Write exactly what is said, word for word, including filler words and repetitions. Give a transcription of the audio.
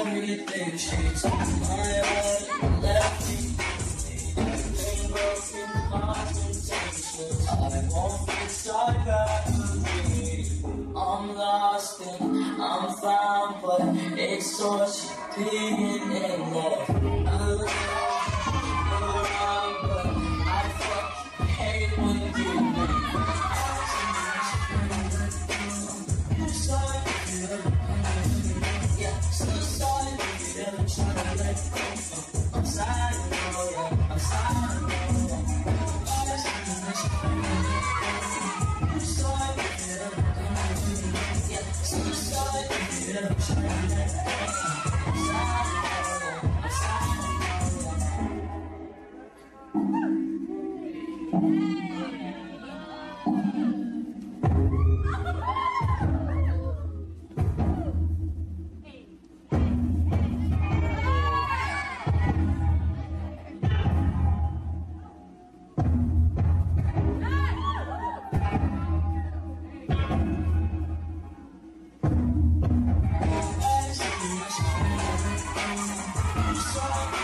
everything changed. My heart left me in broken conversations. I won't get stuck up with I'm lost and I'm found, but it's such being in love. I'm around, but I fucking hate when you leave. Yeah, suicide, never try to let go. I'm sad, yeah, I'm sad, suicide, yeah, suicide, never try to let go. I'm sad, I'm sad. I'm sorry.